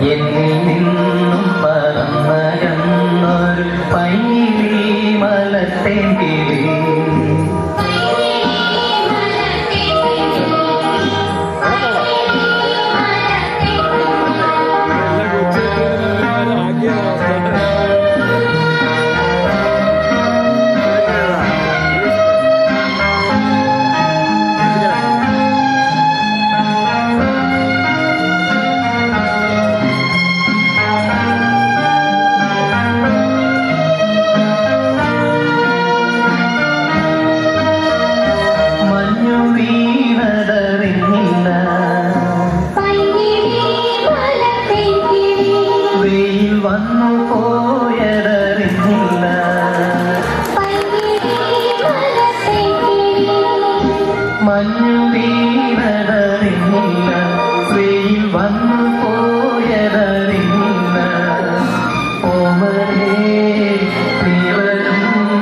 എന്നിൽ നിന്നും പറന്നകന്നൊരു പൈകിളി മലത്തേങ്കിളി വന്നു പോയതറിഞ്ഞില്ല മഞ്ഞു വീണതറിഞ്ഞില്ല വെയിൽ വന്നു പോയതറിഞ്ഞില്ല ഓമരേ നീവരും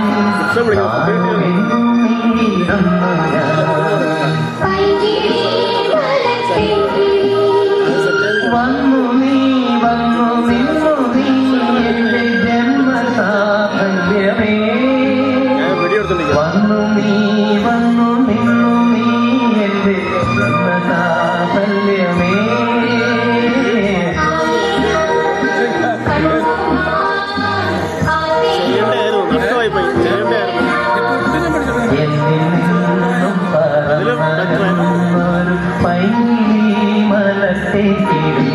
വന്നു നീ വന്നു നിന്നു നീ എന്റെ ജന്മസാഫല്യമേ വന്നു നീ വന്നു നിന്നു നീ എന്റെ ജന്മസാഫല്യമേ എന്നിൽ നിന്നും പറന്നൊരു പൈകിളി മലത്തേക്കിളി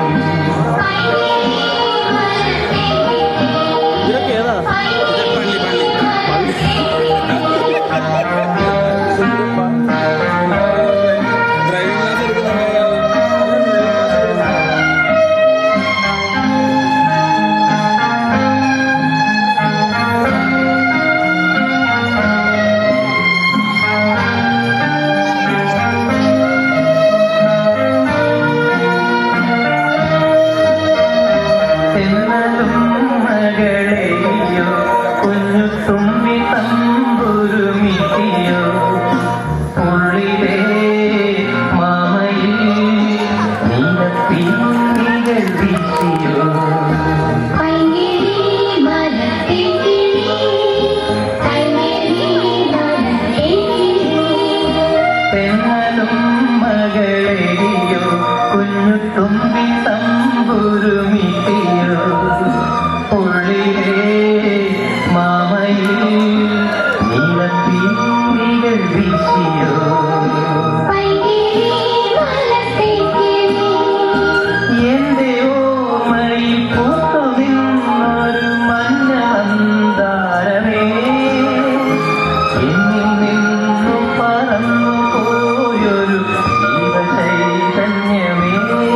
മകളെയോ കുഞ്ഞു തുമ്പി തമ്പുരുമിയോ ഉള്ളിലെ മാമയിൽ നീലത്തികൾ വീശിയോ പെണ്ണലും മകളെയോ കുഞ്ഞു തുമ്പി തമ്പുരുമിയോ ഉള്ളിലെ മാമയിൽ നീലത്തികൾ വീശിയോ എന്റെ ഓർമ്മയിൽ പൂത്തു നിന്നൊരു മഞ്ഞ മന്ദാരമേ എന്നിൽ നിന്നു പറന്നു പോയൊരു ജീവചൈതന്യമേ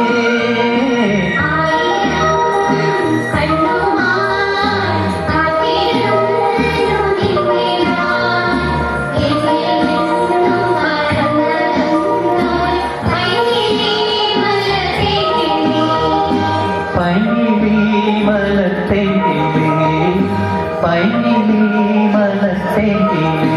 പൈകിളി മലത്തേങ്കിളി പൈകിളി മലത്തേങ്കിളി